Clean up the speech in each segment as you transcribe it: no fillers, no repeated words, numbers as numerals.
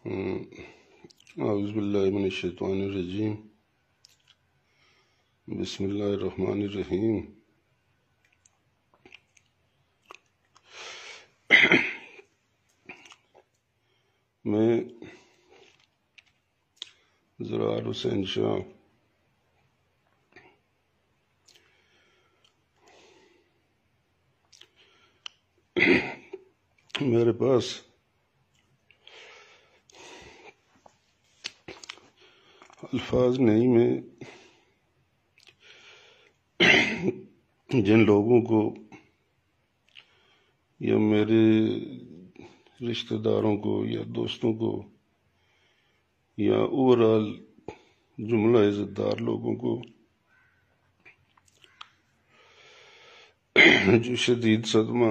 اعوذ باللہ من الشیطان الرجیم، بسم اللہ الرحمن الرحیم۔ میں زرار حسین شاہ میرے پاس الفاظ نہیں، میں جن لوگوں کو یا میرے رشتہ داروں کو یا دوستوں کو یا اوورآل جملہ عزت دار لوگوں کو جو شدید صدمہ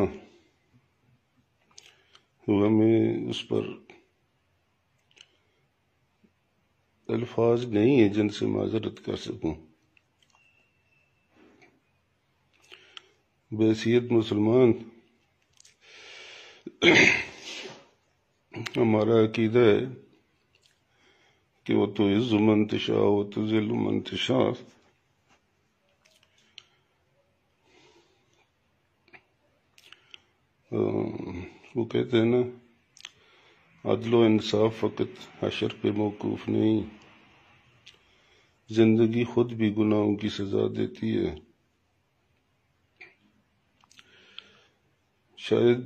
ہوا، میں اس پر الفاظ نہیں ہیں جن سے معذرت کر سکوں۔ بحیثیت مسلمان ہمارا عقیدہ ہے کہ وہ تو عز من تشاء و تذل من تشاء، وہ کہتے ہیں نا، عدل و انصاف فقط حشر پہ موقوف نہیں، زندگی خود بھی گناہوں کی سزا دیتی ہے۔ شاید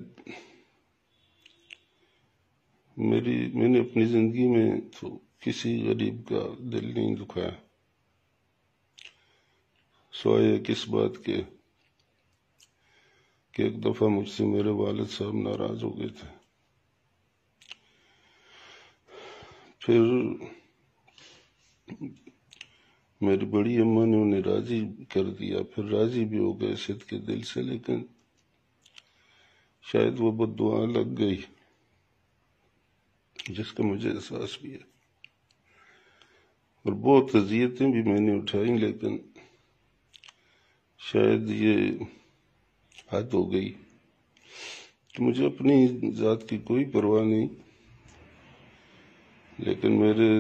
میں نے اپنی زندگی میں تو کسی غریب کا دل نہیں دکھایا، سوائے کس بات کے کہ ایک دفعہ مجھ سے میرے والد صاحب ناراض ہو گئے تھے، پھر میری بڑی اماں نے انہیں راضی کر دیا، پھر راضی بھی ہو گئے صدق کے دل سے، لیکن شاید وہ بد دعا لگ گئی جس کا مجھے احساس بھی ہے، اور بہت اذیتیں بھی میں نے اٹھائیں، لیکن شاید یہ حد ہو گئی کہ مجھے اپنی ذات کی کوئی پرواہ نہیں، لیکن میرے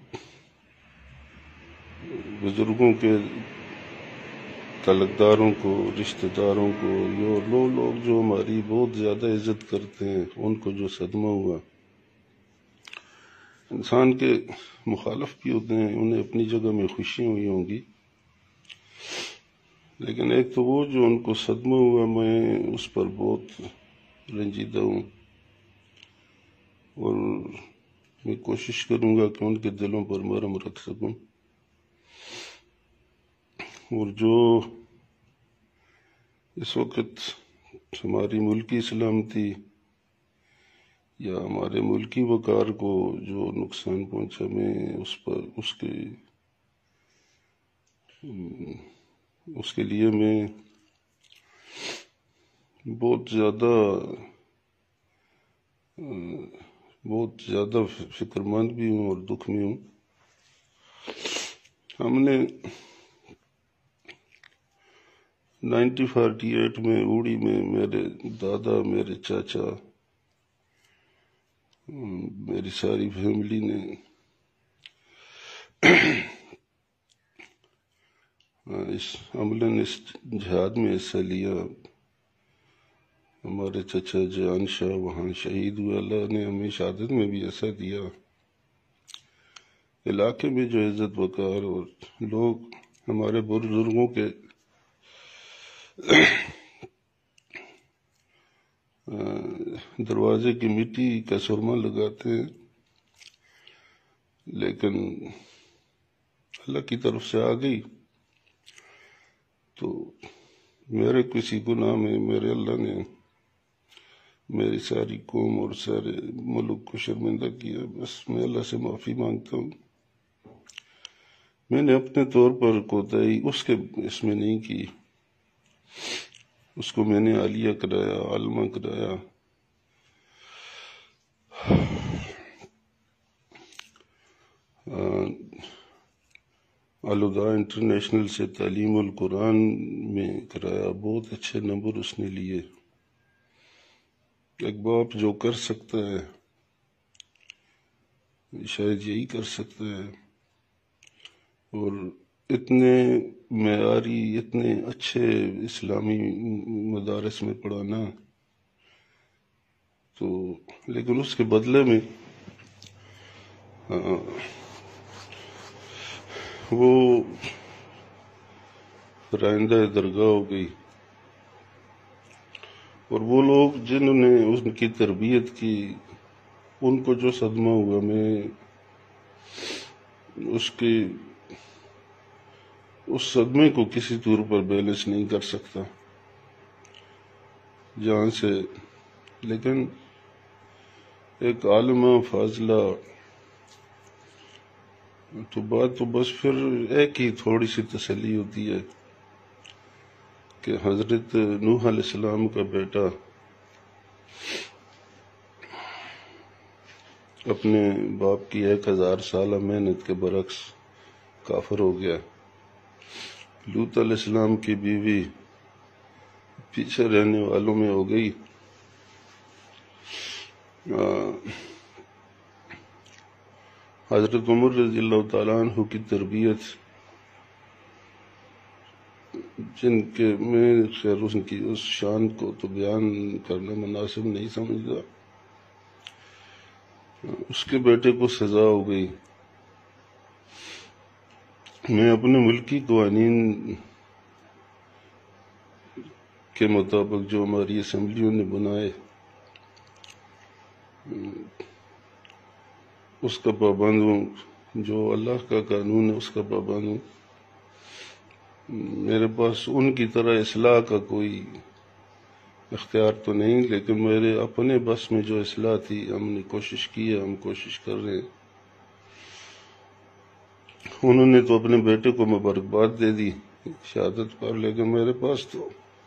بزرگوں کے تعلقداروں کو، رشتہ داروں کو، یہ لوگ جو ہماری بہت زیادہ عزت کرتے ہیں، ان کو جو صدمہ ہوا۔ انسان کے مخالف بھی ہوتے ہیں، انہیں اپنی جگہ میں خوشی ہوئی ہوں گی، لیکن ایک تو وہ جو ان کو صدمہ ہوا، میں اس پر بہت رنجیدہ ہوں، اور میں کوشش کروں گا کہ ان کے دلوں پر مرہم رکھ سکوں۔ اور جو اس وقت ہماری ملکی سلامتی یا ہمارے ملکی وقار کو جو نقصان پہنچا، میں اس کے لیے میں بہت زیادہ فکر مند بھی ہوں اور دکھ میں ہوں۔ ہم نے 1948 میں اوڑی میں میرے دادا، میرے چاچا، میری ساری فیملی نے عملاً اس جہاد میں حصہ لیا۔ ہمارے چچا جان شاہ وہاں شہید ہوئے، اللہ نے ہمیں شہادت میں بھی حصہ دیا۔ علاقے میں جو عزت وقار اور لوگ ہمارے بزرگوں کے دروازے کی مٹی کا سرما لگاتے ہیں، لیکن اللہ کی طرف سے آ گئی تو میرے کسی گناہ میں میرے اللہ نے میری ساری قوم اور سارے ملک کو شرمندہ کیا۔ بس میں اللہ سے معافی مانگتا ہوں۔ میں نے اپنے طور پر کوتاہی اس میں نہیں کی، اس کو میں نے عالیہ کرایا، عالمہ کرایا۔ الہدیٰ انٹرنیشنل سے تعلیم القرآن میں کرایا، بہت اچھے نمبر اس نے لیے۔ ایک باپ جو کر سکتا ہے شاید یہی کر سکتا ہے. اور اتنے معیاری اتنے اچھے اسلامی مدارس میں پڑھانا، تو لیکن اس کے بدلے میں وہ رائندہ درگاہ ہو گئی. اور وہ لوگ جنہوں نے ان کی تربیت کی، ان کو جو صدمہ ہوا، میں اس صدمے کو کسی طور پر بیلنس نہیں کر سکتا جہاں سے. لیکن ایک عالمہ فاضلہ تو بات تو بس پھر ایک ہی تھوڑی سی تسلی ہوتی ہے کہ حضرت نوح علیہ السلام کا بیٹا اپنے باپ کی 1000 سالہ محنت کے برعکس کافر ہو گیا. لوط علیہ السلام کی بیوی پیچھے رہنے والوں میں ہو گئی. حضرت عمر رضی اللہ تعالیٰ عنہ کی تربیت، جن کے میں خیر ان کی اس شان کو تو بیان کرنا مناسب نہیں سمجھتا، اس کے بیٹے کو سزا ہو گئی. میں اپنے ملکی قوانین کے مطابق جو ہماری اسمبلیوں نے بنائے اس کا پابند ہوں، جو اللہ کا قانون ہے اس کا پابند ہوں. میرے پاس ان کی طرح اصلاح کا کوئی اختیار تو نہیں، لیکن میرے اپنے بس میں جو اصلاح تھی ہم نے کوشش کی ہے، ہم کوشش کر رہے ہیں. انہوں نے تو اپنے بیٹے کو مبارکباد دے دی شہادت پر، لیکن میرے پاس تو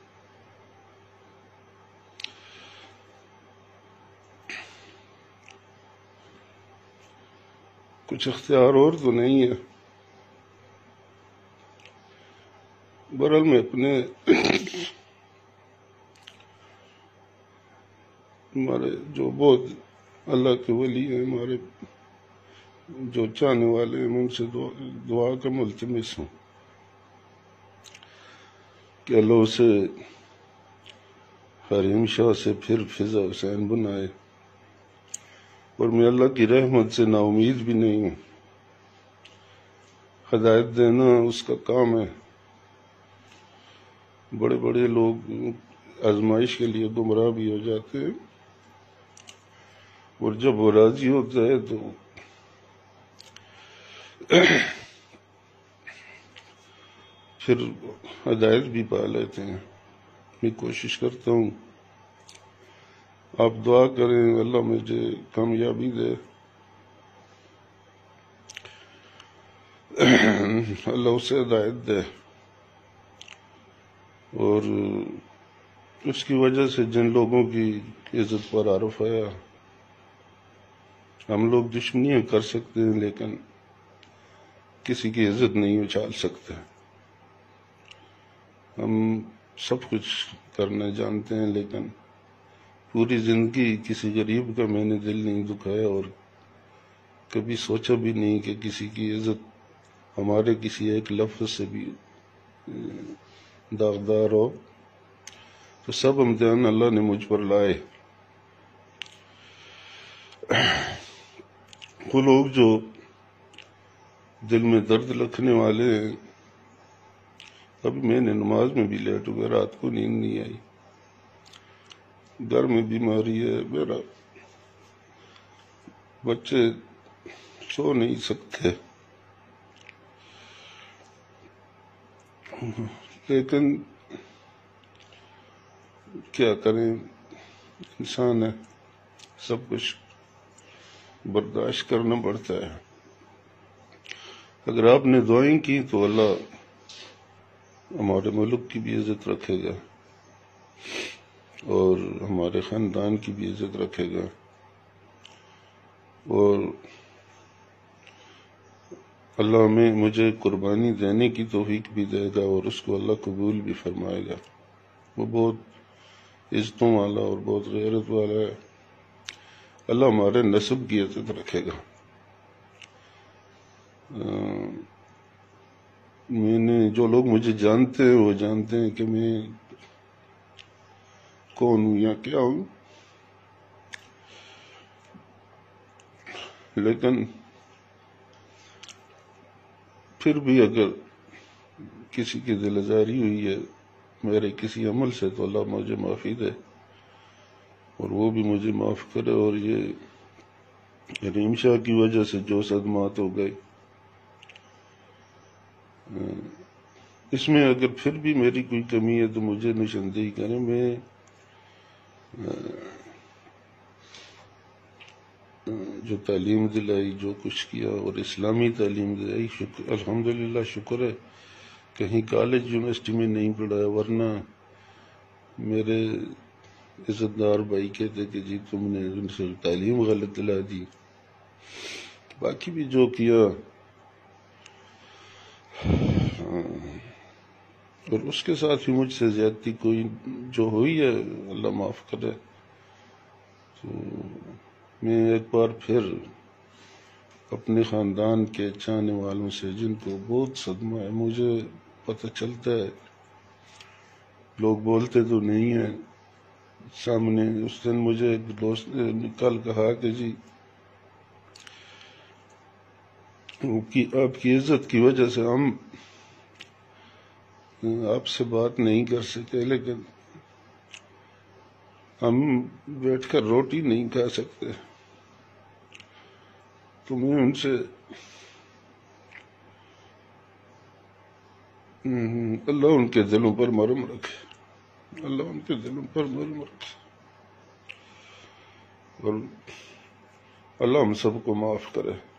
کچھ اختیار اور تو نہیں ہے. بہرحال میں اپنے ہمارے جو بہت اللہ کے ولی ہیں، ہمارے جو چاہنے والے ہیں، ان سے دعا کا ملتمس ہوں کہ اللہ اسے حریم شاہ سے پھر فضا حسین بنائے. اور میں اللہ کی رحمت سے نا امید بھی نہیں ہوں. ہدایت دینا اس کا کام ہے. بڑے بڑے لوگ آزمائش کے لیے گمراہ بھی ہو جاتے ہیں، اور جب وہ راضی ہوتا ہے تو پھر ہدایت بھی پا لیتے ہیں. میں کوشش کرتا ہوں، آپ دعا کریں اللہ مجھے کامیابی دے، اللہ اسے ہدایت دے. اور اس کی وجہ سے جن لوگوں کی عزت پر عارف آیا، ہم لوگ دشمنیاں کر سکتے ہیں لیکن کسی کی عزت نہیں اچھال سکتے. ہم سب کچھ کرنا جانتے ہیں، لیکن پوری زندگی کسی غریب کا میں نے دل نہیں دکھایا، اور کبھی سوچا بھی نہیں کہ کسی کی عزت ہمارے کسی ایک لفظ سے بھی داغدار ہو. تو سب امتحان اللہ نے مجھ پر لائے. وہ لوگ جو دل میں درد رکھنے والے ہیں، ابھی میں نے نماز میں بھی لیٹ ہو گیا، رات کو نیند نہیں آئی، گھر میں بیماری ہے، میرا بچے سو نہیں سکتے، لیکن کیا کریں، انسان ہے، سب کچھ برداشت کرنا پڑتا ہے. اگر آپ نے دعائیں کی تو اللہ ہمارے ملک کی بھی عزت رکھے گا اور ہمارے خاندان کی بھی عزت رکھے گا، اور اللہ مجھے قربانی دینے کی توفیق بھی دے گا، اور اس کو اللہ قبول بھی فرمائے گا. وہ بہت عزتوں والا اور بہت غیرت والا ہے. اللہ ہمارے نسب کی عزت رکھے گا. میں نے جو لوگ مجھے جانتے ہیں وہ جانتے ہیں کہ میں کون ہوں یا کیا ہوں، لیکن پھر بھی اگر کسی کی دل آزاری ہوئی ہے میرے کسی عمل سے تو اللہ مجھے معافی دے اور وہ بھی مجھے معاف کرے، اور یہ رحیم شاہ کی وجہ سے جو صدمات ہو گئے اس میں اگر پھر بھی میری کوئی کمی ہے تو مجھے نشاندہی کریں۔ میں جو تعلیم دلائی، جو کچھ کیا اور اسلامی تعلیم دلائی، الحمدللہ شکر ہے کہیں کالج یونیورسٹی میں نہیں پڑھایا، ورنہ میرے عزت دار بھائی کہتے کہ جی تم نے ان سے تعلیم غلط دلا دی۔ باقی بھی جو کیا اور اس کے ساتھ بھی مجھ سے زیادتی کوئی جو ہوئی ہے اللہ معاف کرے۔ تو میں ایک بار پھر اپنے خاندان کے چاہنے والوں سے، جن کو بہت صدمہ ہے، مجھے پتہ چلتا ہے لوگ بولتے تو نہیں ہیں سامنے، اس دن مجھے ایک دوست نے کل کہا کہ جی آپ کی عزت کی وجہ سے ہم آپ سے بات نہیں کر سکے، لیکن ہم بیٹھ کر روٹی نہیں کھا سکتے۔ تو میں ان سے اللہ ان کے دلوں پر مرہم رکھے، اللہ ان کے دلوں پر مرہم رکھے، اور اللہ ہم سب کو معاف کرے۔